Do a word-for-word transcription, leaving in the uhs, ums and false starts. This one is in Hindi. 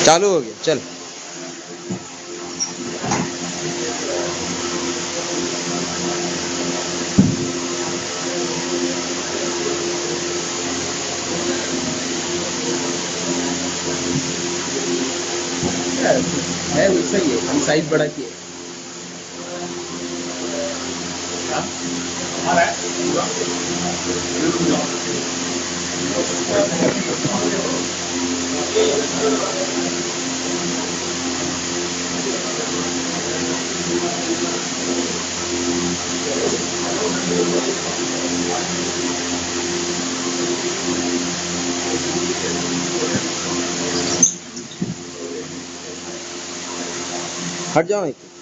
चालू हो गया, चल। है वैसा ही है, हम साइज बड़ा किए। हट जाओ।